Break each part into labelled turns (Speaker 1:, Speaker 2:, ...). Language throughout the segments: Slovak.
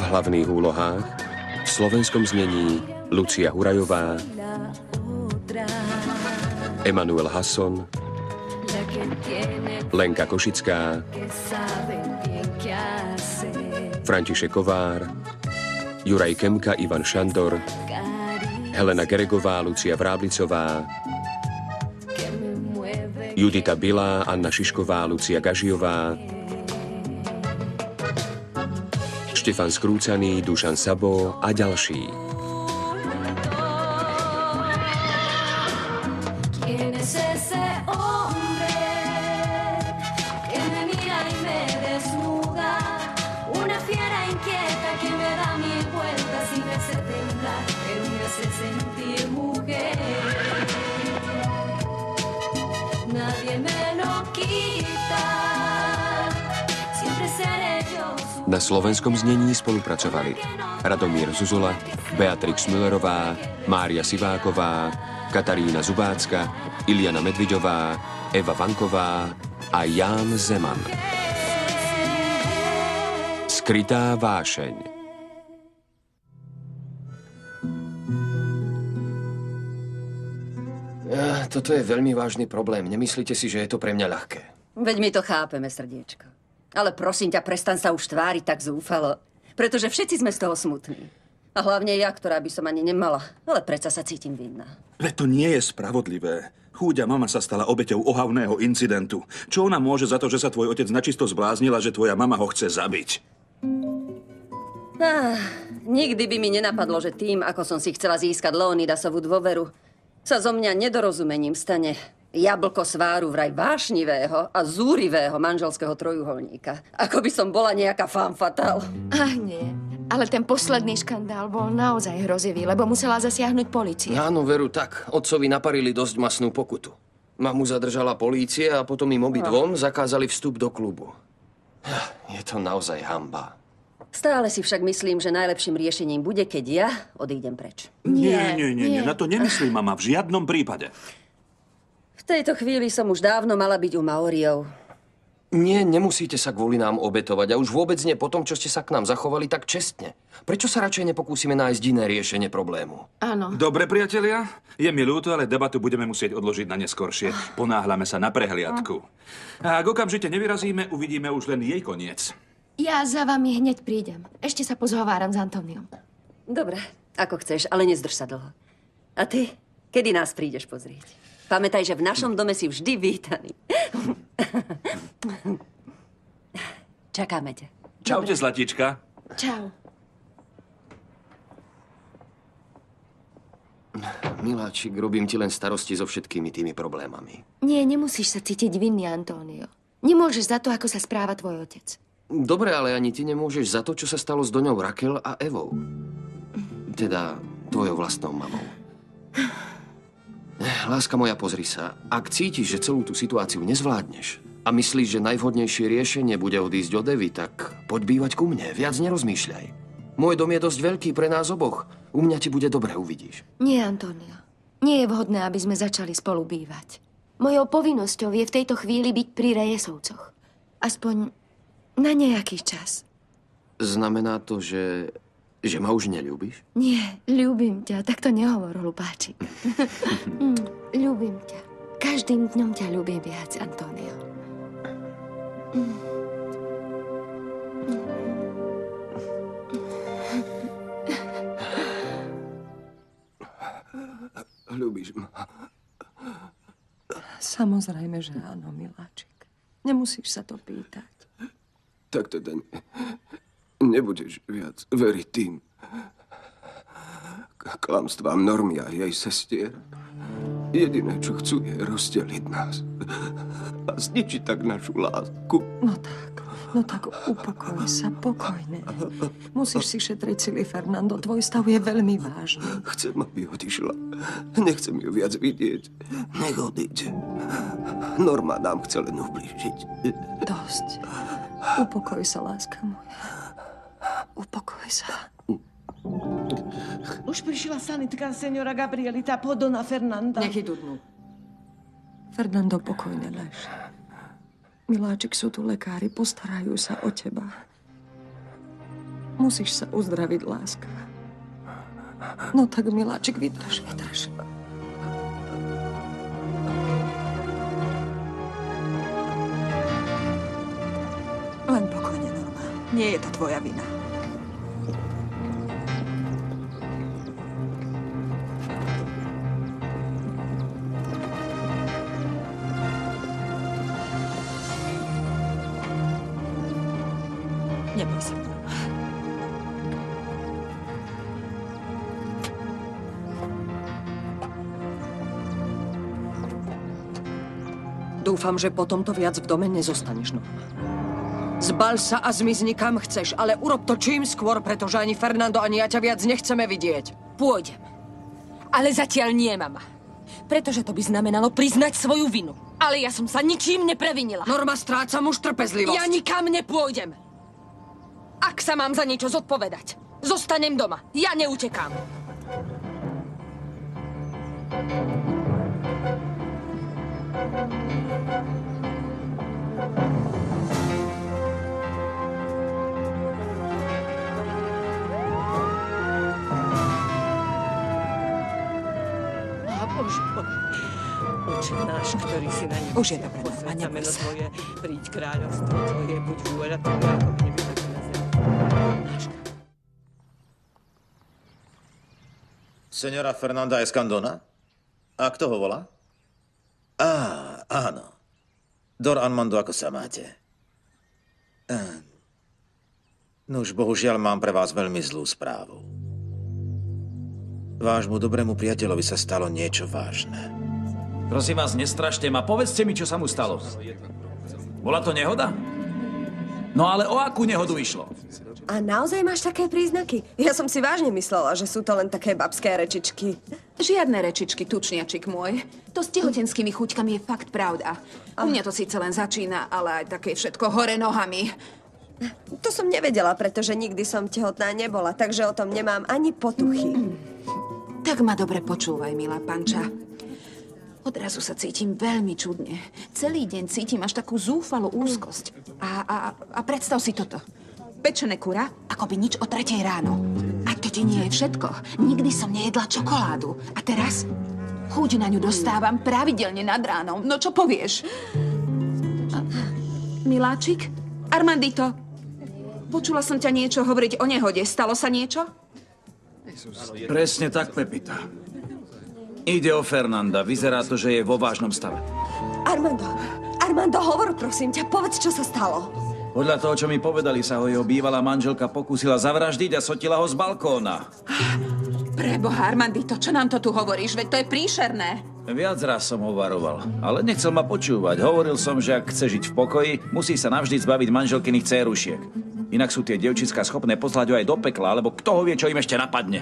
Speaker 1: hlavných úlohách v slovenskom znení Lucia Hurajová, Emanuel Hasson, Lenka Košická, František Kovár, Juraj Kemka, Ivan Šandor, Helena Geregová, Lucia Vráblicová, Judita Bilá, Anna Šišková, Lucia Gažiová, Štefan Skrúcaný, Dušan Sabo a ďalší. Na slovenskom znení spolupracovali Radomír Zuzula, Beatrix Müllerová, Mária Siváková, Katarína Zubácka, Iliana Medvidová, Eva Vanková a Ján Zeman. Skrytá vášeň.
Speaker 2: Toto je veľmi vážny problém. Nemyslíte si, že je to pre mňa ľahké?
Speaker 3: Veď my to chápeme, srdiečko. Ale prosím ťa, prestan sa už tváriť tak zúfalo. Pretože všetci sme z toho smutní. A hlavne ja, ktorá by som ani nemala. Ale predsa sa cítim vinná.
Speaker 4: Veď to nie je spravodlivé. Chúďa mama sa stala obeťou ohavného incidentu. Čo ona môže za to, že sa tvoj otec načisto zbláznil a že tvoja mama ho chce zabiť?
Speaker 3: Nikdy by mi nenapadlo, že tým, ako som si chcela získať Leonidasovú dôveru, sa zo mňa nedorozumením stane jablko sváru vraj vášnivého a zúrivého manželského trojuholníka. Ako by som bola nejaká femme fatale.
Speaker 5: Ach nie, ale ten posledný škandál bol naozaj hrozivý, lebo musela zasiahnuť polícia.
Speaker 2: Áno, veru, tak. Otcovi naparili dosť masnú pokutu. Mamu zadržala polícia a potom im obidvom zakázali vstup do klubu. Je to naozaj hanba.
Speaker 3: Stále si však myslím, že najlepším riešením bude, keď ja odídem preč.
Speaker 4: Nie, na to nemyslím, mama, v žiadnom prípade.
Speaker 3: V tejto chvíli som už dávno mala byť u Maoriov.
Speaker 2: Nie, nemusíte sa kvôli nám obetovať a už vôbec nie po tom, čo ste sa k nám zachovali tak čestne. Prečo sa radšej nepokúsime nájsť iné riešenie problému?
Speaker 5: Áno.
Speaker 4: Dobre, priatelia, je mi ľúto, ale debatu budeme musieť odložiť na neskoršie. Ponáhľame sa na prehliadku. A ak okamžite nevyrazíme, uvidíme už len jej koniec.
Speaker 5: Ja za vami hneď prídem. Ešte sa pozhováram s Antóniom.
Speaker 3: Dobre, ako chceš, ale nezdrž sa dlho. A ty, kedy nás prídeš pozrieť? Pamätaj, že v našom dome si vždy vítaný. Čakáme ťa.
Speaker 4: Čaute, Zlatička.
Speaker 5: Čau.
Speaker 2: Miláčik, robím ti len starosti so všetkými tými problémami.
Speaker 5: Nie, nemusíš sa cítiť vinný, António. Nemôžeš za to, ako sa správa tvoj otec.
Speaker 2: Dobre, ale ani ty nemôžeš za to, čo sa stalo s Doňou Rakel a Evou. Teda tvojou vlastnou mamou. Láska moja, pozri sa. Ak cítiš, že celú tú situáciu nezvládneš a myslíš, že najvhodnejšie riešenie bude odísť od Evy, tak poď bývať ku mne. Viac nerozmýšľaj. Môj dom je dosť veľký pre nás oboch. U mňa ti bude dobre, uvidíš.
Speaker 5: Nie, Antonio. Nie je vhodné, aby sme začali spolu bývať. Mojou povinnosťou je v tejto chvíli byť pri Rejesovcoch. Aspoň na nejaký čas.
Speaker 2: Znamená to, že ma už neľúbiš?
Speaker 5: Nie, ľúbim ťa. Tak to nehovor, hlupáčik. Ľúbim ťa. Každým dňom ťa ľúbim viac, Antonio.
Speaker 2: Ľúbiš ma?
Speaker 6: Samozrejme, že áno, miláčik. Nemusíš sa to pýtať.
Speaker 2: Tak teda nebudeš viac veriť tým klamstvám Normy a jej sestier. Jediné, čo chcú, je rozdeliť nás a zničiť tak našu lásku.
Speaker 6: No tak upokoj sa, pokojne. Musíš si šetriť sily, Fernando. Tvoj stav je veľmi vážny.
Speaker 2: Chcem, aby odišla. Nechcem ju viac vidieť. Nech odíde. Norma nám chce len ublížiť.
Speaker 6: Dosť. Upokoj sa, láska moja. Upokoj sa.
Speaker 7: Už prišla sanitka, seniora Gabrielita, po dona Fernanda.
Speaker 3: Nech idú dnu.
Speaker 6: Fernando, pokojne lež. Miláčik, sú tu lekári, postarajú sa o teba. Musíš sa uzdraviť, láska. No tak, miláčik, vydrž, vydrž. Len pokojne, Norma. Nie je to tvoja vina. Neboj sa. Dúfam, že potom to viac v dome nezostaneš, Norma. Zbaľ sa a zmizni kam chceš, ale urob to čím skôr, pretože ani Fernando, ani ja ťa viac nechceme vidieť.
Speaker 8: Pôjdem. Ale zatiaľ nie, mama. Pretože to by znamenalo priznať svoju vinu. Ale ja som sa ničím neprevinila.
Speaker 6: Norma, strácam už trpezlivosť.
Speaker 8: Ja nikam nepôjdem. Ak sa mám za niečo zodpovedať, zostanem doma. Ja neutekám.
Speaker 7: Bože, Oče náš, ktorý si na nebi.
Speaker 6: Už je dobré, Norma,
Speaker 7: posväť sa
Speaker 6: neboj
Speaker 7: meno
Speaker 6: sa.
Speaker 7: Tvoje, príď kráľovstvo Tvoje, buď vôľa Tvoja, ako v nebi, tak i na zemi.
Speaker 9: Senora Fernanda Escandona? A kto ho volá? Áno. Dor Armando, ako sa máte? Nuž, bohužiaľ mám pre vás veľmi zlú správu. Vášmu dobrému priateľovi sa stalo niečo vážne.
Speaker 10: Prosím vás, nestrašte ma. Povedzte mi, čo sa mu stalo. Bola to nehoda? No ale o akú nehodu išlo?
Speaker 11: A naozaj máš také príznaky? Ja som si vážne myslela, že sú to len také babské rečičky.
Speaker 8: Žiadne rečičky, tučniačik môj. To s tehotenskými chuťkami je fakt pravda. U mňa to síce len začína, ale aj také všetko hore nohami.
Speaker 11: To som nevedela, pretože nikdy som tehotná nebola, takže o tom nemám ani potuchy.
Speaker 8: Tak ma dobre počúvaj, milá panča. Odrazu sa cítim veľmi čudne. Celý deň cítim až takú zúfalú úzkosť. A predstav si toto. Pečené kura, akoby nič o 3:00 ráno. A to ti nie je všetko. Nikdy som nejedla čokoládu. A teraz chuť na ňu dostávam pravidelne nad ránom. No čo povieš? Miláčik? Armandito? Počula som ťa niečo hovoriť o nehode. Stalo sa niečo?
Speaker 10: Presne tak, Pepita. Ide o Fernanda. Vyzerá to, že je vo vážnom stave.
Speaker 11: Armando, hovor, prosím ťa, povedz, čo sa stalo.
Speaker 10: Podľa toho, čo mi povedali, sa ho jeho bývalá manželka pokúsila zavraždiť a sotila ho z balkóna.
Speaker 8: Preboha, Armandito, čo nám to tu hovoríš? Veď to je príšerné.
Speaker 10: Viac raz som ho varoval, ale nechcel ma počúvať. Hovoril som, že ak chce žiť v pokoji, musí sa navždy zbaviť manželkyných dcérušiek. Inak sú tie dievčická schopné poslať ho aj do pekla, alebo kto ho vie, čo im ešte napadne.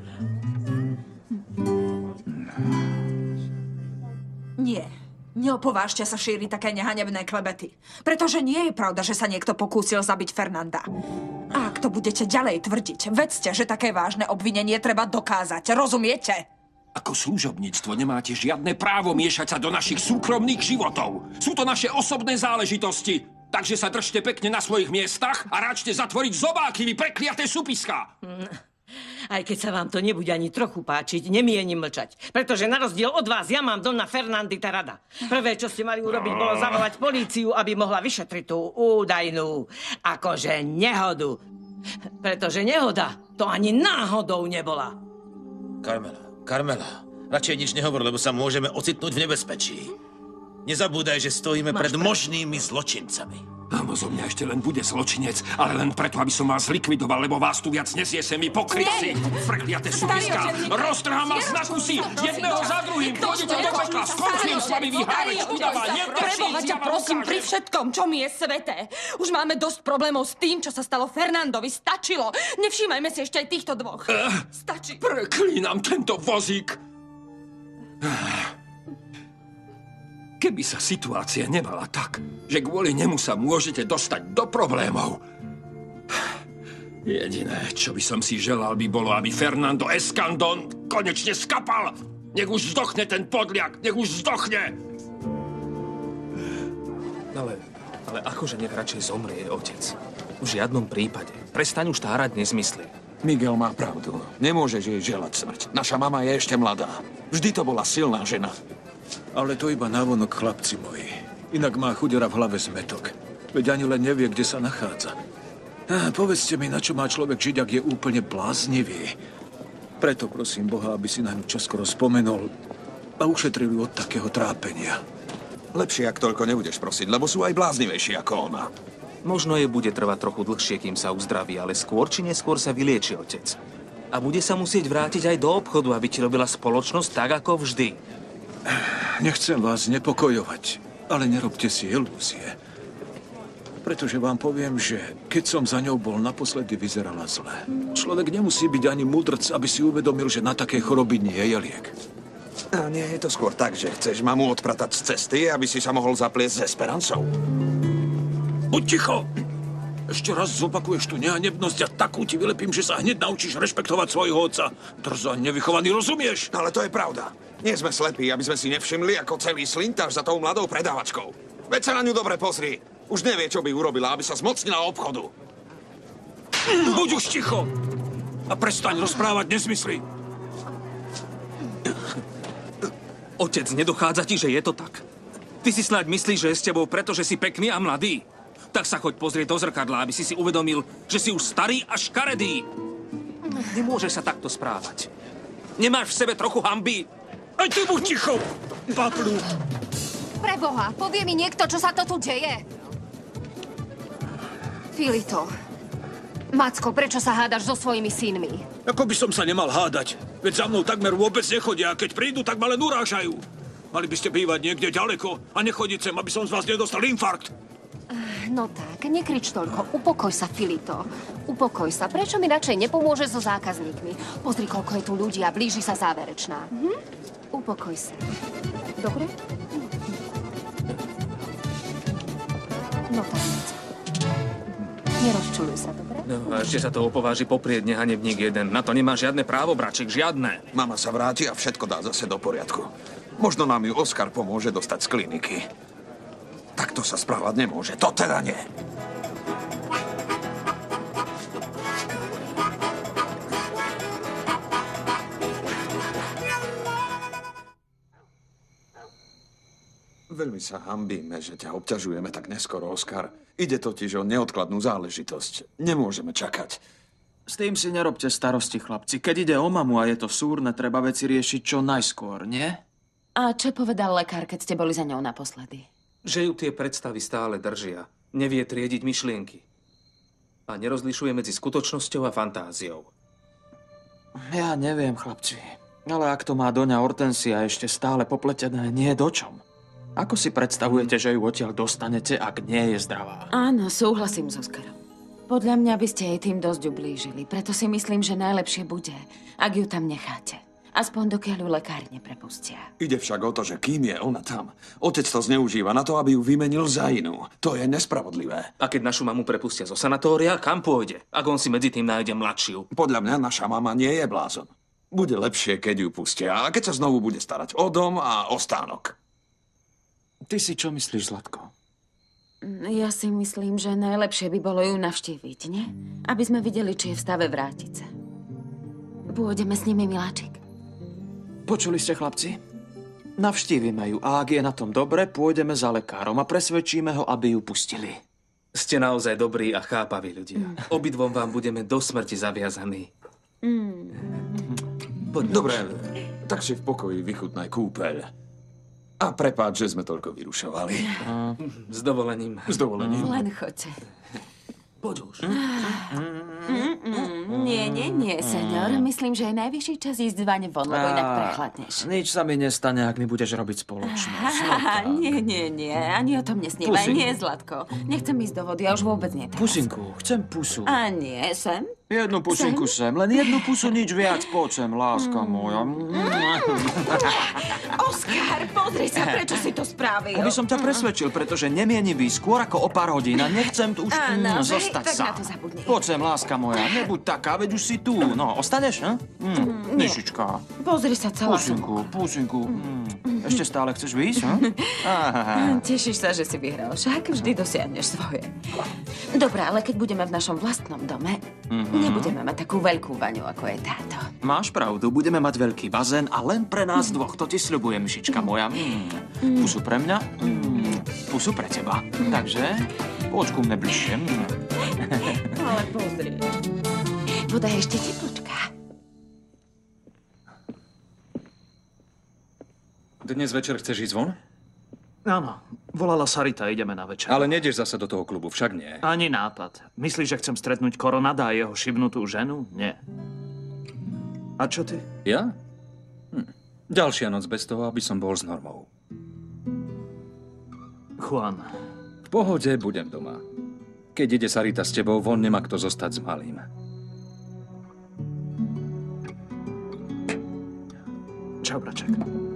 Speaker 12: Nie. Neopovážte sa šíriť také nehanebné klebety. Pretože nie je pravda, že sa niekto pokúsil zabiť Fernanda. A ak to budete ďalej tvrdiť, vedzte, že také vážne obvinenie treba dokázať. Rozumiete?
Speaker 13: Ako služobníctvo nemáte žiadne právo miešať sa do našich súkromných životov. Sú to naše osobné záležitosti. Takže sa držte pekne na svojich miestach a ráčte zatvoriť zobáky, vy prekliaté súpiská.
Speaker 7: Aj keď sa vám to nebude ani trochu páčiť, nemienim mlčať. Pretože na rozdiel od vás, ja mám dom na Fernandita rada. Prvé, čo ste mali urobiť, bolo zavolať políciu, aby mohla vyšetriť tú údajnú akože nehodu. Pretože nehoda to ani náhodou nebola.
Speaker 9: Carmela, radšej nič nehovor, lebo sa môžeme ocitnúť v nebezpečí. Nezabúdaj, že stojíme pred možnými zločincami.
Speaker 13: Áno, zo mňa ešte len bude zločinec, ale len preto, aby som vás likvidoval, lebo vás tu viac nesiesem, vy pokrytci, prekliaté súpiská. Roztrhám vás na kusy, jedného za druhým, pôjdete do pekla, skončím s vami vyhárať, chudáva,
Speaker 12: Preboha ťa, prosím, pri všetkom, čo mi je sveté. Už máme dosť problémov s tým, čo sa stalo Fernandovi. Stačilo. Nevšímajme si ešte aj týchto dvoch. Stačí.
Speaker 13: Preklínam tento vozík. Keby sa situácia nemala tak, že kvôli nemu sa môžete dostať do problémov. Jediné, čo by som si želal, by bolo, aby Fernando Escandón konečne skapal. Nech už zdochne ten podliak, nech už zdochne.
Speaker 1: Ale akože nech radšej zomrie, otec.
Speaker 14: V žiadnom prípade. Prestaň už tárať nezmysly.
Speaker 13: Miguel má pravdu. Nemôžeš jej želať smrť. Naša mama je ešte mladá. Vždy to bola silná žena.
Speaker 15: Ale to iba návonok, chlapci moji. Inak má chudera v hlave zmetok. Veď ani len nevie, kde sa nachádza. Povedzte mi, na čo má človek žiť, ak je úplne bláznivý. Preto prosím Boha, aby si na ňu čoskoro spomenul a ušetril ju od takého trápenia.
Speaker 13: Lepšie, ak toľko nebudeš prosiť, lebo sú aj bláznivejší ako ona.
Speaker 14: Možno jej bude trvať trochu dlhšie, kým sa uzdraví, ale skôr či neskôr sa vylieči otec. A bude sa musieť vrátiť aj do obchodu, aby ti robila spoločnosť tak, ako vždy.
Speaker 15: Nechcem vás nepokojovať, ale nerobte si ilúzie. Pretože vám poviem, že keď som za ňou bol, naposledy vyzerala zle. Človek nemusí byť ani mudrc, aby si uvedomil, že na také choroby nie je liek.
Speaker 13: A nie je to skôr tak, že chceš mamu odpratať z cesty, aby si sa mohol zapliesť s Esperancou?
Speaker 15: Buď ticho! Ešte raz zopakuješ tú nehanebnosť a takú ti vylepím, že sa hneď naučíš rešpektovať svojho otca. Drzo, nevychovaný, rozumieš?
Speaker 13: Ale to je pravda. Nie sme slepí, aby sme si nevšimli, ako celý slintáš za tou mladou predávačkou. Veď sa na ňu dobre pozri. Už nevie, čo by urobila, aby sa zmocnila obchodu.
Speaker 15: Buď už ticho! A prestaň rozprávať nezmysly.
Speaker 14: Otec, nedochádza ti, že je to tak? Ty si snáď myslíš, že je s tebou, pretože si pekný a mladý? Tak sa choď pozrieť do zrkadla, aby si uvedomil, že si už starý a škaredý. Nemôžeš sa takto správať. Nemáš v sebe trochu hanby?
Speaker 15: Aj ty buď ticho, paplu!
Speaker 5: Preboha, povie mi niekto, čo sa to tu deje? Filito, Macko, prečo sa hádaš so svojimi synmi?
Speaker 15: Ako by som sa nemal hádať. Veď za mnou takmer vôbec nechodia a keď prídu, tak ma len urážajú. Mali by ste bývať niekde ďaleko a nechodiť sem, aby som z vás nedostal infarkt.
Speaker 5: No tak, nekrič toľko. Upokoj sa, Filito. Upokoj sa. Prečo mi radšej nepomôže so zákazníkmi? Pozri, koľko je tu ľudí a blíži sa záverečná. Upokoj sa. Dobre? No tak, nerozčuluj sa, dobre?
Speaker 14: No a ešte sa to opováži poprieť nehanebník jeden. Na to nemá žiadne právo, braček, žiadne.
Speaker 13: Mama sa vráti a všetko dá zase do poriadku. Možno nám ju Oskar pomôže dostať z kliniky. Takto sa správať nemôže. To teda nie. Veľmi sa hanbíme, že ťa obťažujeme tak neskoro, Oskar. Ide totiž o neodkladnú záležitosť. Nemôžeme čakať.
Speaker 16: S tým si nerobte starosti, chlapci. Keď ide o mamu a je to súrne, treba veci riešiť čo najskôr, nie?
Speaker 17: A čo povedal lekár, keď ste boli za ňou naposledy?
Speaker 14: Že ju tie predstavy stále držia. Nevie triediť myšlienky. A nerozlišuje medzi skutočnosťou a fantáziou.
Speaker 16: Ja neviem, chlapci. Ale ak to má doňa Hortensia ešte stále popletené, nie je dočom. Ako si predstavujete, že ju odtiaľ dostanete, ak nie je zdravá?
Speaker 17: Áno, súhlasím s Oskarom. Podľa mňa by ste jej tým dosť ublížili, preto si myslím, že najlepšie bude, ak ju tam necháte. Aspoň dokiaľ ju lekári neprepustia.
Speaker 13: Ide však o to, že kým je ona tam, otec to zneužíva na to, aby ju vymenil za inú. To je nespravodlivé.
Speaker 14: A keď našu mamu prepustia zo sanatória, kam pôjde? Ak on si medzi tým nájde mladšiu?
Speaker 13: Podľa mňa naša mama nie je blázon. Bude lepšie, keď ju pustia a keď sa znovu bude starať o dom a o stánok.
Speaker 16: Ty si čo myslíš, Zlatko?
Speaker 17: Ja si myslím, že najlepšie by bolo ju navštíviť, nie? Aby sme videli, či je v stave vrátiť sa. Pôjdeme s nimi, miláčik.
Speaker 16: Počuli ste, chlapci? Navštívime ju a ak je na tom dobre, pôjdeme za lekárom a presvedčíme ho, aby ju pustili.
Speaker 14: Ste naozaj dobrí a chápaví ľudia. Obidvom vám budeme do smrti zaviazaní.
Speaker 13: Dobre, tak si v pokoji vychutnaj kúpeľ. A prepáč, že sme toľko vyrušovali.
Speaker 14: S dovolením.
Speaker 13: S dovolením.
Speaker 17: Len choďte.
Speaker 14: Poď už.
Speaker 17: Nie, senior. Myslím, že je najvyšší čas ísť zvaň von, lebo inak prechladneš.
Speaker 16: Nič sa mi nestane, ak mi budeš robiť spoločnosť.
Speaker 17: Nie. Ani o tom nesnívaj. Nie, Zlatko. Nechcem ísť do vody, ja už vôbec nie teraz.
Speaker 16: Pusinku, chcem pusu.
Speaker 17: A nie, sem?
Speaker 16: Jednu pusinku sem, len jednu pusu, nič viac. Počem, láska moja.
Speaker 17: Oskar, pozri sa, prečo si to spravil?
Speaker 16: Aby som ťa presvedčil, pretože nemienim výjsť skôr ako o pár hodín a nechcem tu už zostať
Speaker 17: tak
Speaker 16: sám.
Speaker 17: na to zabudni.
Speaker 16: Počem, láska moja, nebuď taká, veď už si tu. No, ostaneš, ne? Nišička.
Speaker 17: Pozri sa, celá
Speaker 16: Pusinku. Ešte stále chceš výjsť, ne?
Speaker 17: Tešíš sa, že si vyhral, však vždy dosiahneš svoje. Dobre, ale keď budeme v našom vlastnom dome, nebudeme mať takú veľkú baňu, ako je táto.
Speaker 16: Máš pravdu, budeme mať veľký bazén a len pre nás dvoch. To ti sľubujem, myšička moja. Pusu pre mňa, pusu pre teba. Takže poď ku mne bližšie.
Speaker 17: Ale pozri. Voda je ešte teplučká.
Speaker 10: Dnes večer chceš ísť von?
Speaker 16: Áno, volala Sarita, ideme na večer.
Speaker 10: Ale nejdeš zasa do toho klubu, však nie.
Speaker 16: Ani nápad. Myslíš, že chcem stretnúť Koronada a jeho šibnutú ženu? Nie. A čo ty?
Speaker 10: Ja? Ďalšia noc bez toho, aby som bol s Normou.
Speaker 16: Juan.
Speaker 10: V pohode, budem doma. Keď ide Sarita s tebou, von nemá kto zostať s malým.
Speaker 16: Čau, braček.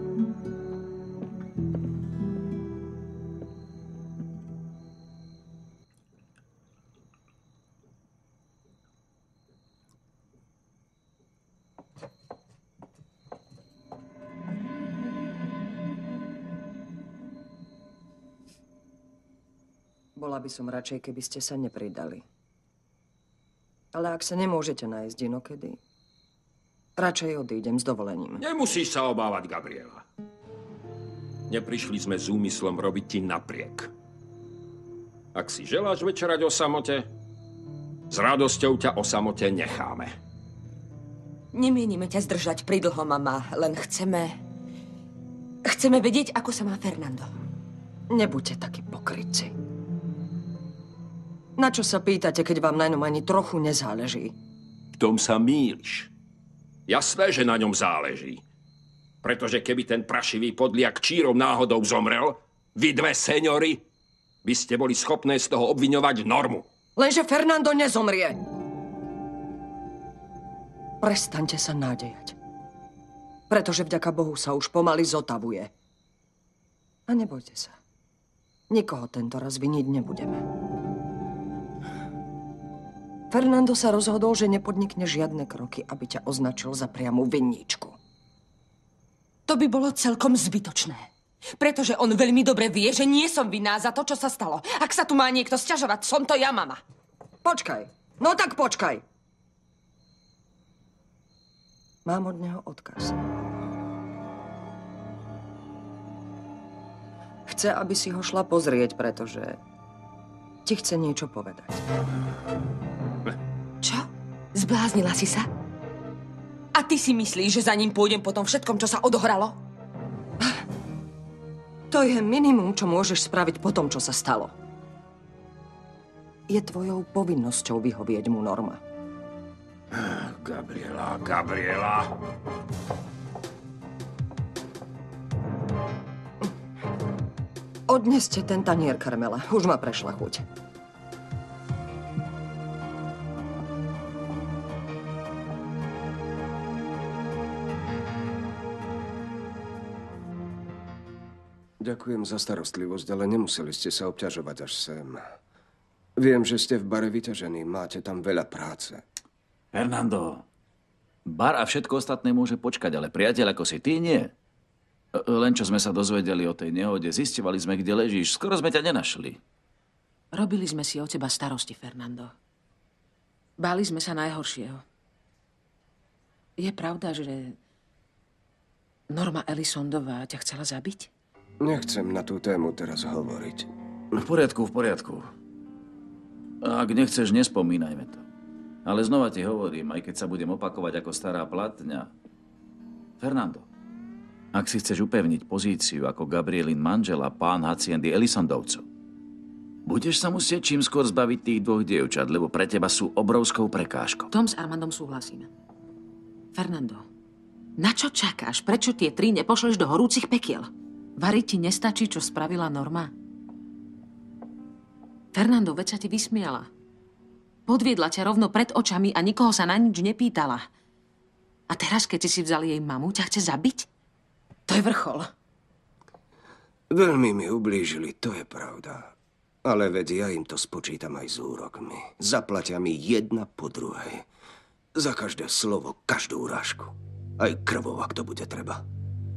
Speaker 6: Bola by som radšej, keby ste sa nepridali. Ale ak sa nemôžete nájsť inokedy, radšej odídem s dovolením.
Speaker 13: Nemusíš sa obávať, Gabriela. Neprišli sme s úmyslom robiť ti napriek. Ak si želáš večerať o samote, s radosťou ťa o samote necháme.
Speaker 11: Nemienime ťa zdržať pridlho, mama. Len chceme vedieť, ako sa má Fernando.
Speaker 6: Nebuďte takí pokrytci. Na čo sa pýtate, keď vám na ňom ani trochu nezáleží?
Speaker 13: V tom sa mýliš. Jasné, že na ňom záleží. Pretože keby ten prašivý podliak čírom náhodou zomrel, vy dve seňory by ste boli schopné z toho obviňovať Normu.
Speaker 6: Lenže Fernando nezomrie. Prestaňte sa nádejať. Pretože vďaka Bohu sa už pomaly zotavuje. A nebojte sa. Nikoho tento raz viniť nebudeme. Fernando sa rozhodol, že nepodnikne žiadne kroky, aby ťa označil za priamu vinníčku.
Speaker 11: To by bolo celkom zbytočné. Pretože on veľmi dobre vie, že nie som vinná za to, čo sa stalo. Ak sa tu má niekto sťažovať, som to ja, mama.
Speaker 6: Počkaj. No tak počkaj. Mám od neho odkaz. Chce, aby si ho šla pozrieť, pretože ti chce niečo povedať.
Speaker 11: Čo? Zbláznila si sa? A ty si myslíš, že za ním pôjdem po tom všetkom, čo sa odohralo?
Speaker 6: To je minimum, čo môžeš spraviť po tom, čo sa stalo. Je tvojou povinnosťou vyhovieť mu, Norma.
Speaker 13: Gabriela.
Speaker 6: Odneste ten tanier, Karmela. Už ma prešla chuť.
Speaker 18: Ďakujem za starostlivosť, ale nemuseli ste sa obťažovať až sem. Viem, že ste v bare vyťažení, máte tam veľa práce.
Speaker 10: Fernando, bar a všetko ostatné môže počkať, ale priateľ ako si ty, nie. Len čo sme sa dozvedeli o tej nehode, zisťovali sme, kde ležíš. Skoro sme ťa nenašli.
Speaker 17: Robili sme si o teba starosti, Fernando. Báli sme sa najhoršieho. Je pravda, že Norma Elisondová ťa chcela zabiť?
Speaker 18: Nechcem na tú tému teraz hovoriť.
Speaker 10: V poriadku. Ak nechceš, nespomínajme to. Ale znova ti hovorím, aj keď sa budem opakovať ako stará platňa. Fernando, ak si chceš upevniť pozíciu ako Gabrielin manžel a pán haciendy Elisondovcov, budeš sa musieť čím skôr zbaviť tých dvoch dievčat, lebo pre teba sú obrovskou prekážkou.
Speaker 17: Tom s Armandom súhlasíme. Fernando, na čo čakáš? Prečo tie tri nepošleš do horúcich pekiel? Vari ti nestačí, čo spravila Norma? Fernando, veď sa ti vysmiala. Podviedla ťa rovno pred očami a nikoho sa na nič nepýtala. A teraz, keď si vzali jej mamu, ťa chce zabiť? To je vrchol.
Speaker 18: Veľmi mi ublížili, to je pravda. Ale veď ja im to spočítam aj s úrokmi. Zaplatia mi jedna po druhej. Za každé slovo, každú urážku. Aj krvou, ak to bude treba.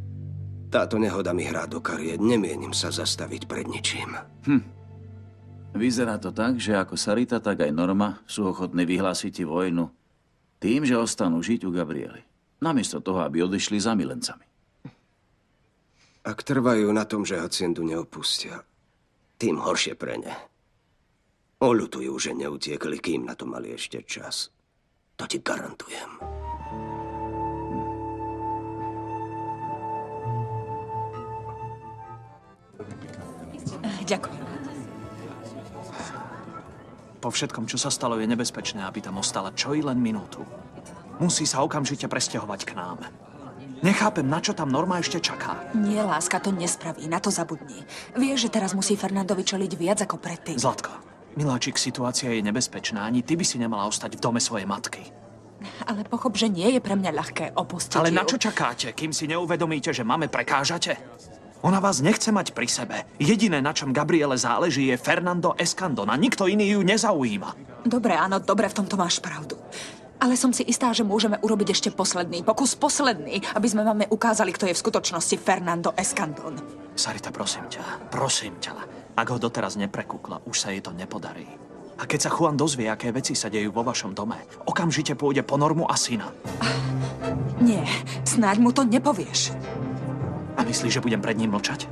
Speaker 18: Táto nehoda mi hrá do kariet, nemienim sa zastaviť pred ničím.
Speaker 10: Vyzerá to tak, že ako Sarita, tak aj Norma sú ochotní vyhlásiť ti vojnu tým, že ostanú žiť u Gabriely. Namiesto toho, aby odišli za milencami.
Speaker 18: Ak trvajú na tom, že Haciendu neopustia, tým horšie pre ne. Oľutujú, že neutiekli, kým na to mali ešte čas. To ti garantujem.
Speaker 12: Ďakujem.
Speaker 16: Po všetkom, čo sa stalo, je nebezpečné, aby tam ostala čo i len minútu. Musí sa okamžite presťahovať k nám. Nechápem, na čo tam Norma ešte čaká.
Speaker 12: Nie, láska, to nespraví, na to zabudni. Vieš, že teraz musí Fernandovi čeliť viac ako predtým.
Speaker 16: Zlatko, miláčik, situácia je nebezpečná. Ani ty by si nemala ostať v dome svojej matky.
Speaker 12: Ale pochop, že nie je pre mňa ľahké opustiť
Speaker 16: Ale
Speaker 12: ju.
Speaker 16: na čo čakáte, kým si neuvedomíte, že máme prekážate? Ona vás nechce mať pri sebe. Jediné, na čom Gabriele záleží, je Fernando Escandón a nikto iný ju nezaujíma.
Speaker 12: Dobre, áno, dobre, v tomto máš pravdu. Ale som si istá, že môžeme urobiť ešte posledný pokus, aby sme máme ukázali, kto je v skutočnosti Fernando Escandón.
Speaker 16: Sarita, prosím ťa. Ak ho doteraz neprekúkla, už sa jej to nepodarí. A keď sa Juan dozvie, aké veci sa dejú vo vašom dome, okamžite pôjde po Normu a syna.
Speaker 12: Nie, snáď mu to nepovieš.
Speaker 16: A myslíš, že budem pred ním mlčať?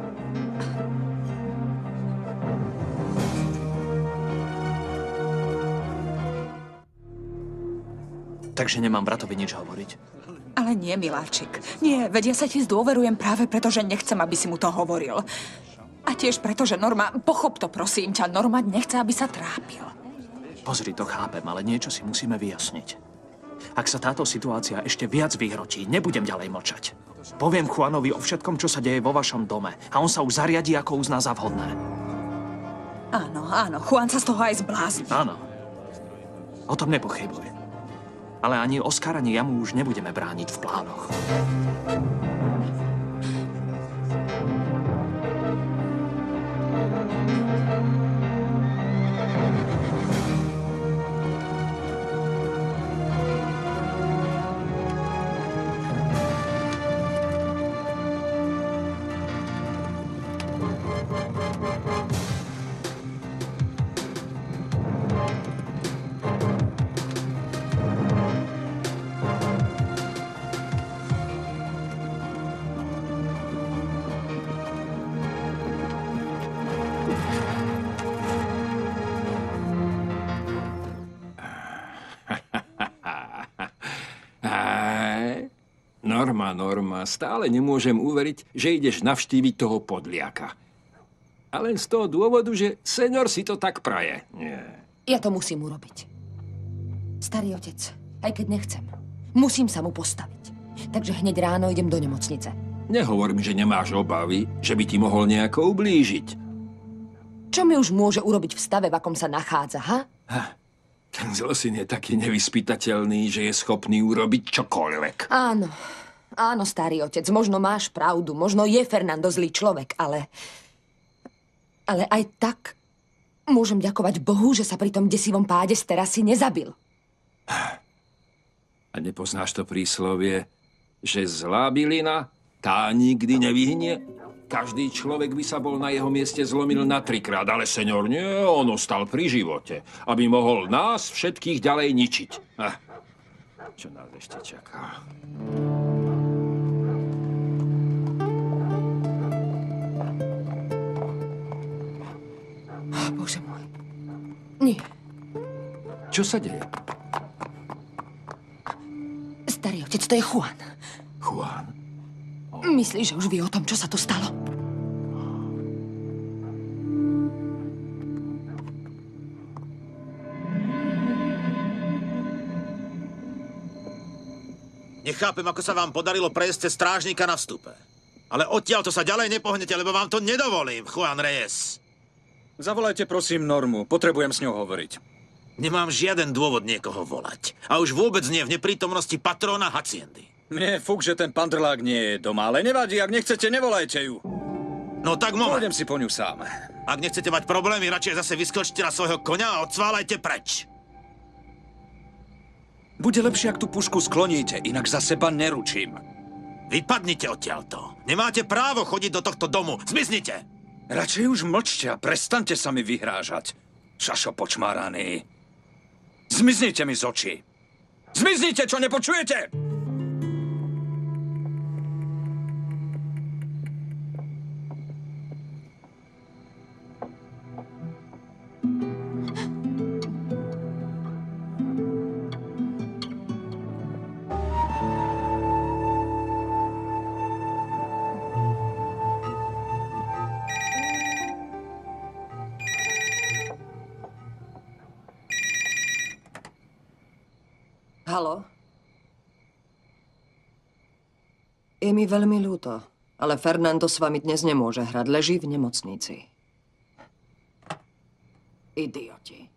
Speaker 16: Takže nemám bratovi nič hovoriť.
Speaker 12: Ale nie, miláčik. Nie, veď ja sa ti zdôverujem práve preto, že nechcem, aby si mu to hovoril. A tiež preto, že Norma... Pochop to, prosím ťa. Norma nechce, aby sa trápil.
Speaker 16: Pozri, to chápem, ale niečo si musíme vyjasniť. Ak sa táto situácia ešte viac vyhrotí, nebudem ďalej mlčať. Poviem Juanovi o všetkom, čo sa deje vo vašom dome a on sa už zariadí, ako uzná za vhodné.
Speaker 12: Áno, Juan sa z toho aj zblázni.
Speaker 16: Áno. O tom nepochybuj. Ale ani Oskar, ani ja mu už nebudeme brániť v plánoch.
Speaker 13: Norma, stále nemôžem uveriť, že ideš navštíviť toho podliaka. A len z toho dôvodu, že senior si to tak praje. Nie.
Speaker 5: Ja to musím urobiť. Starý otec, aj keď nechcem, musím sa mu postaviť. Takže hneď ráno idem do nemocnice.
Speaker 13: Nehovor mi, že nemáš obavy, že by ti mohol nejako ublížiť.
Speaker 5: Čo mi už môže urobiť v stave, v akom sa nachádza, ha?
Speaker 13: Ten zlosin je taký nevyspytateľný, že je schopný urobiť čokoľvek.
Speaker 5: Áno, starý otec, možno máš pravdu, možno je Fernando zlý človek, ale aj tak môžem ďakovať Bohu, že sa pri tom desivom páde z terasy nezabil.
Speaker 13: A nepoznáš to príslovie, že zlá bylina tá nikdy nevyhnie? Každý človek by sa bol na jeho mieste zlomil na 3-krát, ale senior nie, on ostal pri živote, aby mohol nás všetkých ďalej ničiť. Čo nás ešte čaká?
Speaker 5: Bože môj. Nie.
Speaker 13: Čo sa deje?
Speaker 5: Starý otec, to je Juan.
Speaker 13: Juan?
Speaker 5: Myslíš, že už vie o tom, čo sa tu stalo?
Speaker 9: Nechápem, ako sa vám podarilo prejsť cez strážnika na vstupe. Ale odtiaľto sa ďalej nepohnete, lebo vám to nedovolím, Juan Reyes.
Speaker 10: Zavolajte prosím Normu, potrebujem s ňou hovoriť.
Speaker 9: Nemám žiaden dôvod niekoho volať. A už vôbec nie v neprítomnosti patróna Haciendy.
Speaker 10: Mne fuk, že ten pandrlák nie je doma, ale nevadí, ak nechcete, nevolajte ju.
Speaker 9: No tak moment.
Speaker 10: Pôjdem si po ňu sám.
Speaker 9: Ak nechcete mať problémy, radšej zase vyskočte na svojho koňa a odsválajte preč.
Speaker 10: Bude lepšie, ak tú pušku skloníte, inak za seba neručím.
Speaker 9: Vypadnite odtiaľto. Nemáte právo chodiť do tohto domu. Zmiznite!
Speaker 15: Radšej už mlčte a prestaňte sa mi vyhrážať. Šašo počmáraný. Zmiznite mi z očí. Zmiznite, čo nepočujete?
Speaker 6: Haló? Je mi veľmi ľúto, ale Fernando s vami dnes nemôže hrať. Leží v nemocnici. Idioti.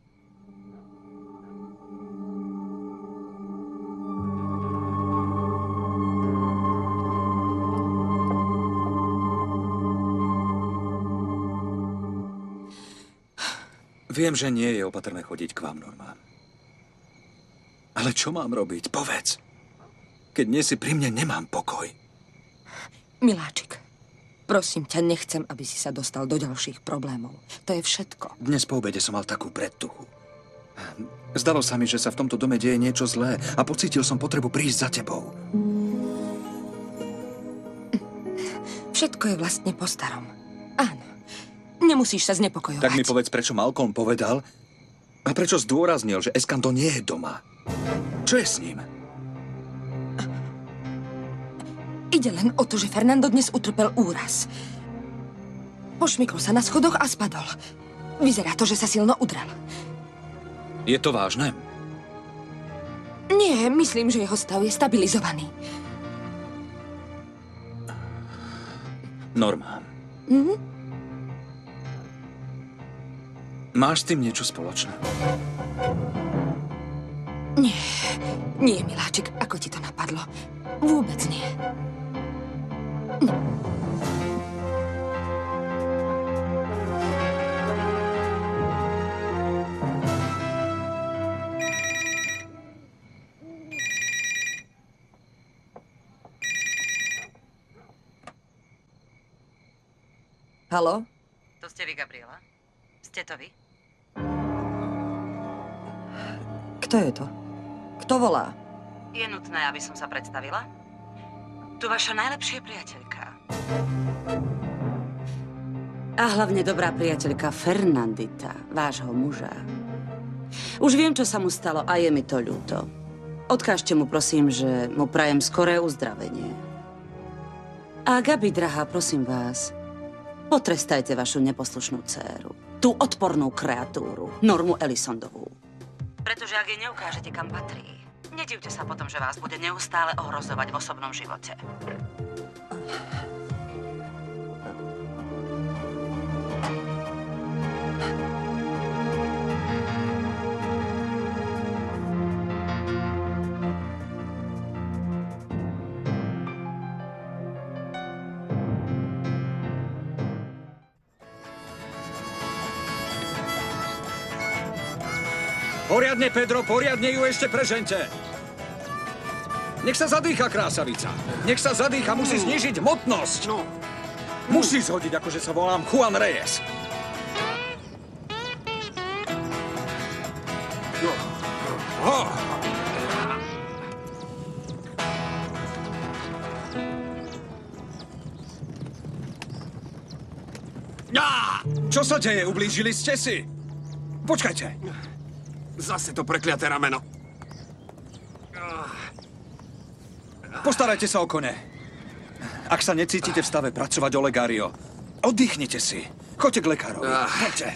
Speaker 15: Viem, že nie je opatrné chodiť k vám, Norma. Ale čo mám robiť? Povedz. Keď nie si pri mne, nemám pokoj.
Speaker 11: Miláčik, prosím ťa, nechcem, aby si sa dostal do ďalších problémov. To je všetko.
Speaker 15: Dnes po obede som mal takú predtuchu. Zdalo sa mi, že sa v tomto dome deje niečo zlé a pocítil som potrebu prísť za tebou.
Speaker 11: Všetko je vlastne po starom. Áno. Nemusíš sa znepokojovať.
Speaker 15: Tak mi povedz, prečo Malcolm povedal a prečo zdôraznil, že Escanto nie je doma. Čo je s ním?
Speaker 11: Ide len o to, že Fernando dnes utrpel úraz. Pošmykol sa na schodoch a spadol. Vyzerá to, že sa silno udrel.
Speaker 15: Je to vážne?
Speaker 11: Nie, myslím, že jeho stav je stabilizovaný.
Speaker 15: Norma. Máš s tým niečo spoločné?
Speaker 11: Nie, miláčik, ako ti to napadlo? Vôbec nie.
Speaker 6: Haló?
Speaker 19: To ste vy, Gabriela? Ste to vy?
Speaker 6: Kto je to? Kto volá?
Speaker 19: Je nutné, aby som sa predstavila? Tu vaša najlepšia priateľka. A hlavne dobrá priateľka Fernandita, vášho muža. Už viem, čo sa mu stalo a je mi to ľúto. Odkážte mu, prosím, že mu prajem skoré uzdravenie. A Gabi, drahá, prosím vás, potrestajte vašu neposlušnú dcéru. Tú odpornú kreatúru, Normu Elisondovú. Pretože ak jej neukážete, kam patrí, nedivte sa potom, že vás bude neustále ohrozovať v osobnom živote.
Speaker 15: Poriadne, Pedro, poriadne ju ešte prežente. Nech sa zadýcha, krásavica. Nech sa zadýcha, musí znížiť hmotnosť. Musí zhodiť, akože sa volám Juan Reyes. Čo sa deje? Ublížili ste si? Počkajte.
Speaker 13: Zase to prekliaté rameno.
Speaker 15: Postarajte sa o kone. Ak sa necítite v stave pracovať, Olegario, oddychnite si. Choďte k lekárovi. Choďte.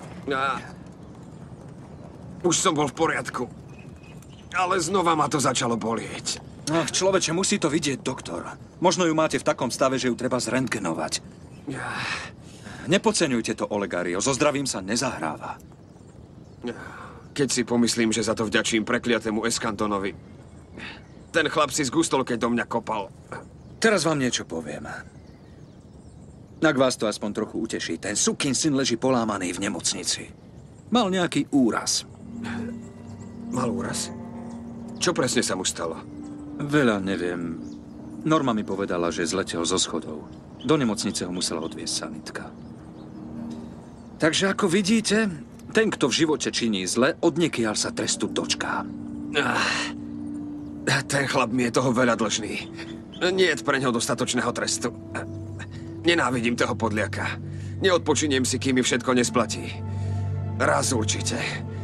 Speaker 13: Už som bol v poriadku. Ale znova ma to začalo bolieť.
Speaker 15: Ach, človeče, musí to vidieť doktor. Možno ju máte v takom stave, že ju treba zrentgenovať. Nepodceňujte to, Olegario. So zdravím sa nezahráva.
Speaker 13: Keď si pomyslím, že za to vďačím prekliatému Escantonovi. Ten chlap si zgustol, keď do mňa kopal.
Speaker 15: Teraz vám niečo poviem. Ak vás to aspoň trochu uteší, ten sukín syn leží polámaný v nemocnici. Mal nejaký úraz.
Speaker 13: Mal úraz? Čo presne sa mu stalo?
Speaker 15: Veľa neviem. Norma mi povedala, že zletel zo schodov. Do nemocnice ho musela odviesť sanitka.
Speaker 14: Takže ako vidíte, ten, kto v živote činí zle, odniekiaľ sa trestu dočká.
Speaker 1: Ten chlap mi je toho veľa dlžný. Nie je pre neho dostatočného trestu. Nenávidím toho podliaka. Neodpočiniem si, kým mi všetko nesplatí. Raz určite.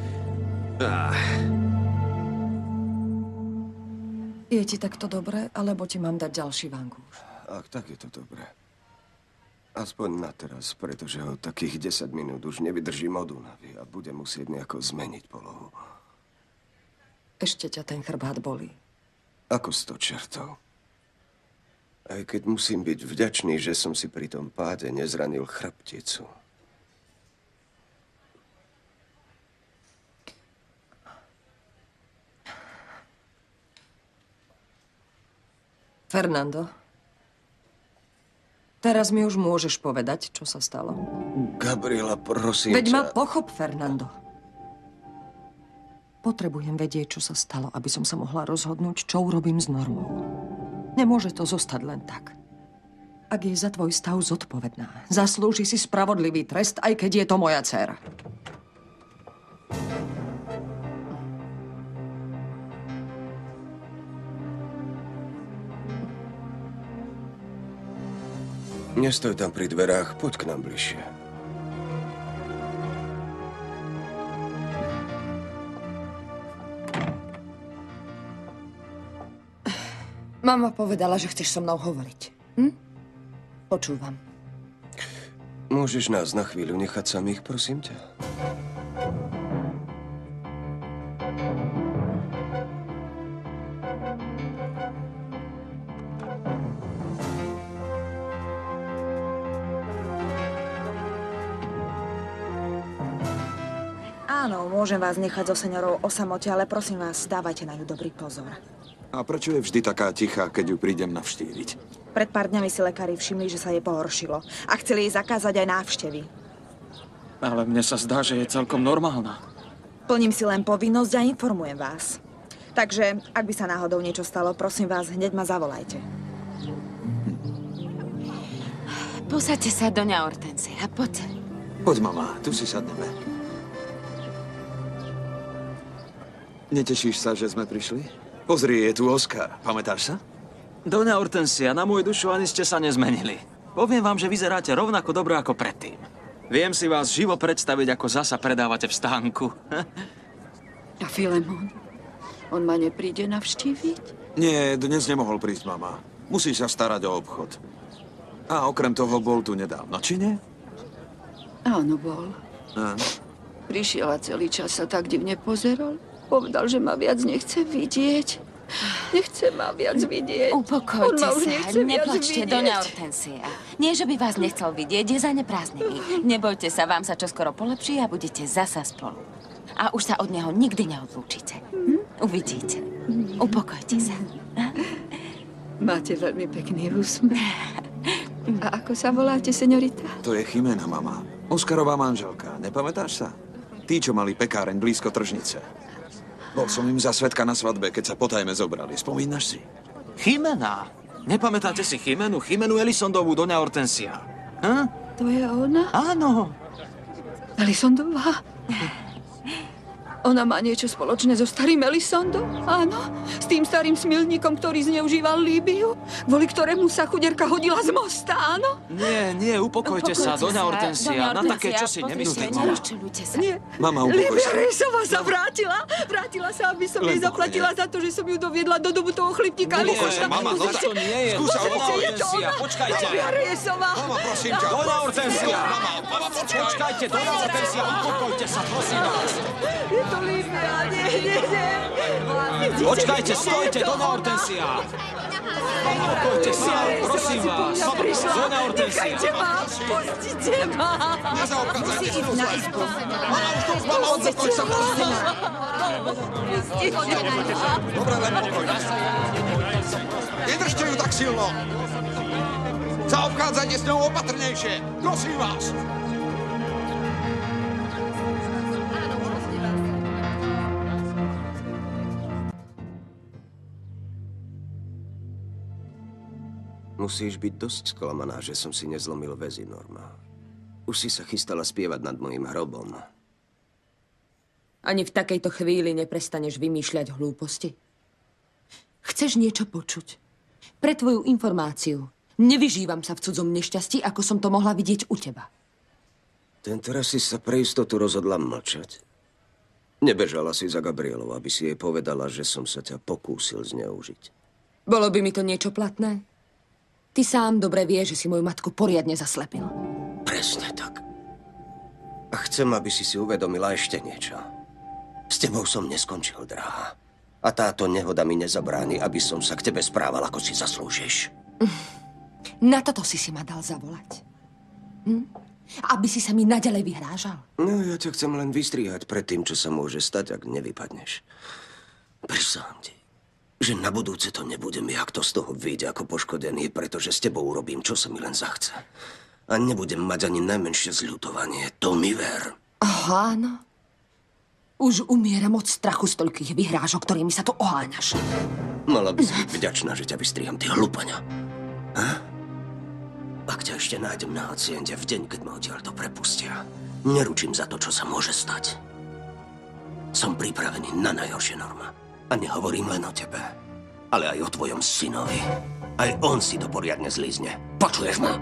Speaker 6: Je ti takto dobre, alebo ti mám dať ďalší vankúš?
Speaker 18: Ach, tak je to dobré. Aspoň na teraz, pretože o takých 10 minút už nevydržím od únavy a budem musieť nejako zmeniť polohu.
Speaker 6: Ešte ťa ten chrbát bolí.
Speaker 18: Ako 100 čertov. Aj keď musím byť vďačný, že som si pri tom páde nezranil chrbticu.
Speaker 6: Fernando, teraz mi už môžeš povedať, čo sa stalo?
Speaker 18: Gabriela, prosím
Speaker 6: Veď
Speaker 18: ťa.
Speaker 6: ma pochop, Fernando. Potrebujem vedieť, čo sa stalo, aby som sa mohla rozhodnúť, čo urobím s Normou. Nemôže to zostať len tak. Ak je za tvoj stav zodpovedná, zaslúži si spravodlivý trest, aj keď je to moja dcéra.
Speaker 18: Nestoj tam pri dverách, poď k nám bližšie.
Speaker 6: Mama povedala, že chceš so mnou hovoriť. Počúvam.
Speaker 18: Môžeš nás na chvíľu nechať samých, prosím ťa?
Speaker 20: Áno, môžem vás nechať so seňorou o samote, ale prosím vás, dávajte na ňu dobrý pozor.
Speaker 15: A prečo je vždy taká tichá, keď ju prídem navštíviť?
Speaker 20: Pred pár dňami si lekári všimli, že sa jej pohoršilo a chceli jej zakázať aj návštevy.
Speaker 16: Ale mne sa zdá, že je celkom normálna.
Speaker 20: Plním si len povinnosť a informujem vás. Takže, ak by sa náhodou niečo stalo, prosím vás, hneď ma zavolajte.
Speaker 5: Posaďte sa, doňa Hortensia, poď.
Speaker 15: Poď, mama, tu si sadneme. Netešíš sa, že sme prišli? Pozri, je tu Oskar. Pamätáš sa?
Speaker 16: Doňa Hortensia, na moju dušu ani ste sa nezmenili. Poviem vám, že vyzeráte rovnako dobre ako predtým. Viem si vás živo predstaviť, ako zasa predávate v stánku.
Speaker 8: A Filemón? On ma nepríde navštíviť?
Speaker 15: Nie, dnes nemohol prísť, mama. Musí sa starať o obchod. A okrem toho bol tu nedávno, či nie?
Speaker 8: Áno, bol.
Speaker 15: Áno.
Speaker 8: Prišiel a celý čas sa tak divne pozeral. Povedal, že ma viac nechce vidieť. Nechce ma viac vidieť.
Speaker 5: Upokojte
Speaker 8: On ma už
Speaker 5: sa,
Speaker 8: nechce viac
Speaker 5: neplačte,
Speaker 8: vidieť.
Speaker 5: doňa Hortensia. Nie, že by vás nechcel vidieť, je zaneprázdnený. Nebojte sa, vám sa čoskoro polepší a budete zasa spolu. A už sa od neho nikdy neodlúčite. Uvidíte. Upokojte sa.
Speaker 8: Máte veľmi pekný úsmev. A ako sa voláte, seňorita?
Speaker 15: To je Chimena, mama. Oskarová manželka. Nepamätáš sa? Tí, čo mali pekáreň blízko tržnice. Bol som im za svedka na svadbe, keď sa potajme zobrali. Spomínaš si?
Speaker 16: Chimena? Nepamätáte si Chimenu? Chimenu Elisondovú, doňa Hortensia.
Speaker 8: To je ona?
Speaker 16: Áno.
Speaker 8: Elisondová? Ona má niečo spoločné so starým Elisondom? Áno, s tým starým smilníkom, ktorý zneužíval Líbiu, kvôli ktorému sa chuderka hodila z mosta, áno?
Speaker 16: Nie, upokojte sa, doňa Hortensia. Na také čosi nemyslím.
Speaker 5: Nerozčulujte sa.
Speaker 8: Nie.
Speaker 15: Mama, upokoj
Speaker 8: Lívia
Speaker 15: sa.
Speaker 8: Rejsová sa vrátila. Vrátila sa, aby som jej zaplatila za to, že som ju doviedla do domu toho chlipníka.
Speaker 15: Upokoj sa, mama, no
Speaker 8: Pozrite,
Speaker 15: to nie je.
Speaker 8: pozrite,
Speaker 15: Skúsa,
Speaker 8: je to
Speaker 16: Hortensia,
Speaker 8: ona.
Speaker 16: počkajte.
Speaker 8: Lívia Rejsová.
Speaker 15: Mama, prosím ťa.
Speaker 16: Doňa Hortensia! Počkajte, doňa Hortensia, upokojte sa, prosím vás.
Speaker 8: Je to Lívia, nie.
Speaker 16: Počkajte, stojte, doňa Hortensia! Upokojte sa, prosím vás. Doňa Hortensia!
Speaker 8: Nechajte ma, pustite ma.
Speaker 5: Musí ísť na izbu.
Speaker 15: Mama, upokoj sa, prosím. Dobre, len pokoj. Nedržte ju tak silno. Zaobchádzajte s ňou opatrnejšie. Prosím vás.
Speaker 18: Musíš byť dosť sklamaná, že som si nezlomil väzy, Norma. Už si sa chystala spievať nad mojím hrobom.
Speaker 11: Ani v takejto chvíli neprestaneš vymýšľať hlúposti? Chceš niečo počuť? Pre tvoju informáciu, nevyžívam sa v cudzom nešťastí, ako som to mohla vidieť u teba.
Speaker 18: Tentoraz si sa pre istotu rozhodla mlčať. Nebežala si za Gabrielou, aby si jej povedala, že som sa ťa pokúsil zneužiť.
Speaker 11: Bolo by mi to niečo platné? Ty sám dobre vieš, že si moju matku poriadne zaslepil.
Speaker 18: Presne tak. A chcem, aby si si uvedomila ešte niečo. S tebou som neskončil, drahá. A táto nehoda mi nezabráni, aby som sa k tebe správal, ako si zaslúžiš.
Speaker 11: Na toto si ma dal zavolať. Aby si sa mi naďalej vyhrážal.
Speaker 18: No, ja ťa chcem len vystriehať pred tým, čo sa môže stať, ak nevypadneš. Prisahám ti, že na budúce to nebudem ja, kto z toho vyjde ako poškodený, pretože s tebou urobím, čo sa mi len zachce. A nebudem mať ani najmenšie zľutovanie. To mi ver.
Speaker 11: Aha, áno. Už umieram od strachu z toľkých vyhrážok, ktorými sa tu oháňaš.
Speaker 18: Mala by si byť vďačná, že ťa vystrieham, ty hlupania. Ak ťa ešte nájdem na haciende v deň, keď ma odtiaľto prepustia, neručím za to, čo sa môže stať. Som pripravený na najhoršie, Norma. A nehovorím len o tebe, ale aj o tvojom synovi. Aj on si to poriadne zlízne. Počuješ ma?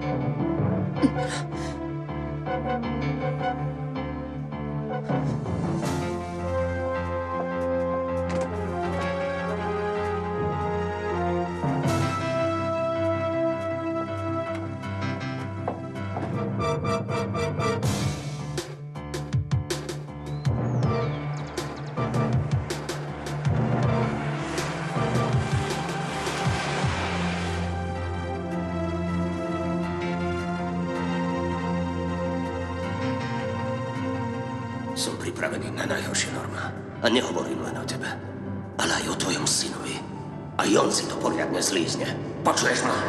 Speaker 18: Som pripravený na najhoršie, Norma. A nehovorím len o tebe, ale aj o tvojom synovi. Aj on si to poriadne zlízne. Počuješ ma?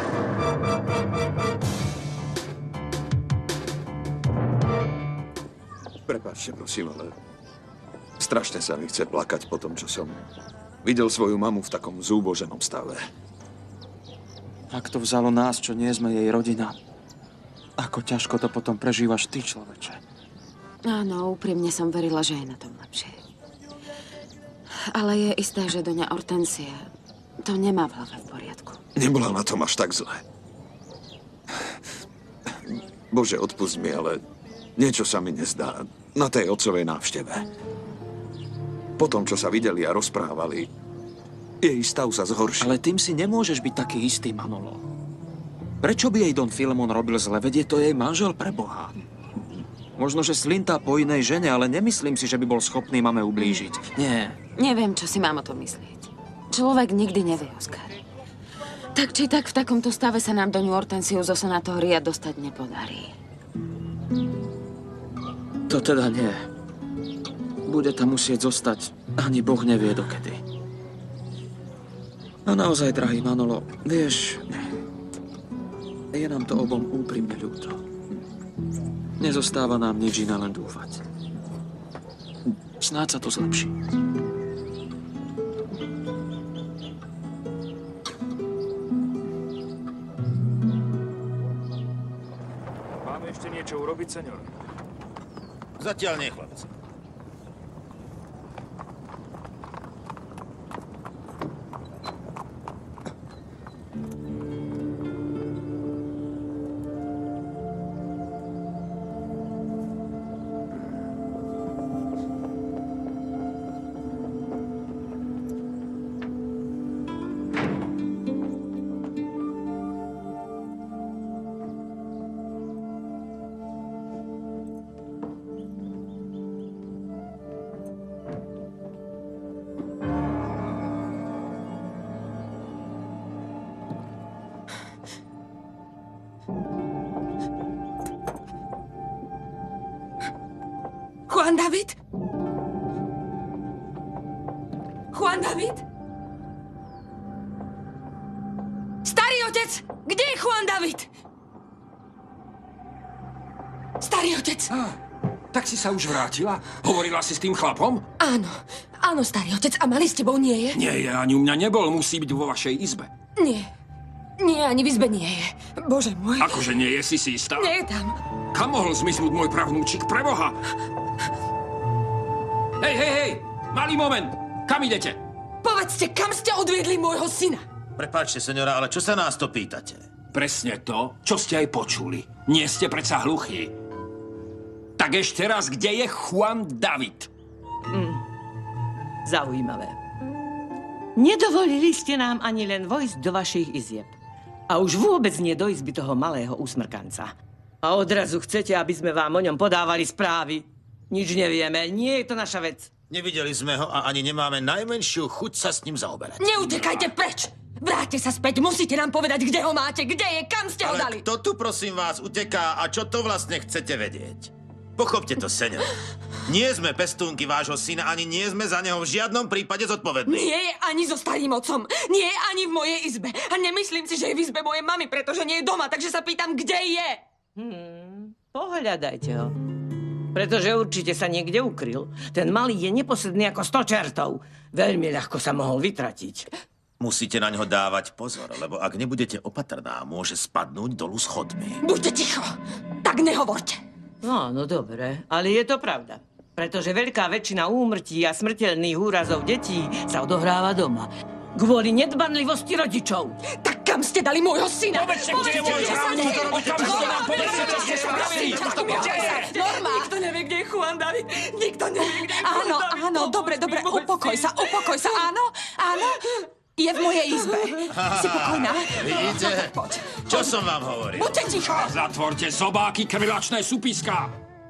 Speaker 15: Prepáčte, prosím, ale strašne sa mi chce plakať po tom, čo som videl svoju mamu v takom zúboženom stave.
Speaker 16: Ak to vzalo nás, čo nie sme jej rodina, ako ťažko to potom prežívaš ty, človeče.
Speaker 19: Áno, úprimne som verila, že je na tom lepšie. Ale je isté, že doňa Hortensia to nemá v hlave v poriadku.
Speaker 15: Nebola na tom až tak zle. Bože, odpusť mi, ale niečo sa mi nezdá na tej otcovej návšteve. Po tom, čo sa videli a rozprávali, jej stav sa zhoršil.
Speaker 16: Ale tým si nemôžeš byť taký istý, Manolo. Prečo by jej Don Filemon robil zle? Veď je to jej manžel, pre Boha. Možno, že slintá po inej žene, ale nemyslím si, že by bol schopný mame ublížiť. Nie.
Speaker 19: Neviem, čo si mám o tom myslieť. Človek nikdy nevie, Oskar. Tak či tak v takomto stave sa nám doňu Hortensiu zo sanatória dostať nepodarí.
Speaker 16: To teda nie. Bude tam musieť zostať, ani Boh nevie dokedy. A naozaj, drahý Manolo, vieš, je nám to obom úprimne ľúto. Nezostáva nám nič iné, len dúfať. Snáď sa to zlepší.
Speaker 10: Máme ešte niečo urobiť, senior?
Speaker 9: Zatiaľ nie, chlapec.
Speaker 11: Juan David? Juan David? Starý otec! Kde je Juan David? Starý otec!
Speaker 13: Tak si sa už vrátila? Hovorila si s tým chlapom?
Speaker 11: Áno, áno, starý otec. A malý s tebou nie je?
Speaker 13: Nie, ani u mňa nebol. Musí byť vo vašej izbe.
Speaker 11: Nie.
Speaker 5: Nie, ani v izbe nie je. Bože môj.
Speaker 13: Akože nie je, si istá?
Speaker 5: Nie je tam.
Speaker 13: Kam mohol zmiznúť môj pravnúčik, preboha? Hej, malý moment. Kam idete?
Speaker 5: Povedzte, kam ste odviedli môjho syna?
Speaker 9: Prepáčte, seňora, ale čo sa nás to pýtate?
Speaker 13: Presne to, čo ste aj počuli. Nie ste predsa hluchí. Tak ešte raz, kde je Juan David?
Speaker 7: Zaujímavé. Nedovolili ste nám ani len vojsť do vašich izieb. A už vôbec nie do izby toho malého úsmrkanca. A odrazu chcete, aby sme vám o ňom podávali správy. Nič nevieme, nie je to naša vec.
Speaker 9: Nevideli sme ho a ani nemáme najmenšiu chuť sa s ním zaoberať.
Speaker 5: Neutekajte preč! Vráťte sa späť, musíte nám povedať, kde ho máte, kde je, kam ste ho dali.
Speaker 9: Ale kto tu, prosím vás, uteká a čo to vlastne chcete vedieť? Pochopte to, seňor. Nie sme pestúnky vášho syna, ani nie sme za neho v žiadnom prípade zodpovední.
Speaker 5: Nie je ani so starým otcom, nie je ani v mojej izbe. A nemyslím si, že je v izbe mojej mamy, pretože nie je doma, takže sa pýtam, kde je.
Speaker 7: Pohľadajte ho. Pretože určite sa niekde ukryl. Ten malý je neposledný ako 100 čertov. Veľmi ľahko sa mohol vytratiť.
Speaker 9: Musíte na ňo dávať pozor, lebo ak nebudete opatrná, môže spadnúť dolu schodmi.
Speaker 5: Buďte ticho, tak nehovorte.
Speaker 7: No dobre, ale je to pravda. Pretože veľká väčšina úmrtí a smrteľných úrazov detí sa odohráva doma. Kvôli nedbanlivosti rodičov.
Speaker 5: Tak kam ste dali môjho syna?
Speaker 13: Povedzte, kde je môj pravnúč! Okamžite nám povedzte, čo ste spravili!
Speaker 5: Norma! Nikto nevie, kde je Juan David. Nikto nevie, kde je Juan David. Áno, dobre, upokoj sa, áno. Je v mojej izbe. Si pokojná?
Speaker 9: Vidíte? Čo som vám hovoril?
Speaker 5: Buďte ticho.
Speaker 13: Zatvorte zobáky, krvilačné súpiska.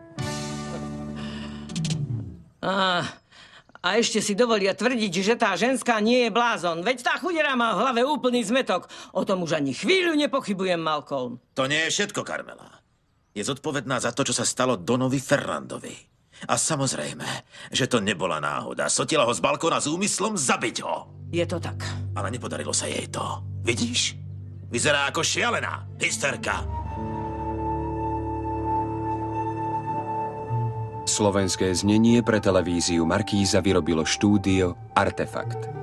Speaker 7: A ešte si dovolia tvrdiť, že tá ženská nie je blázon. Veď tá chudera má v hlave úplný zmetok. O tom už ani chvíľu nepochybujem, Malcolm.
Speaker 9: To nie je všetko, Carmela. Je zodpovedná za to, čo sa stalo Donovi Fernandovi. A samozrejme, že to nebola náhoda. Sotila ho z balkóna s úmyslom zabiť ho.
Speaker 7: Je to tak.
Speaker 9: Ale nepodarilo sa jej to. Vidíš? Vyzerá ako šialená. Hysterka.
Speaker 21: Slovenské znenie pre televíziu Markíza vyrobilo štúdio Artefakt.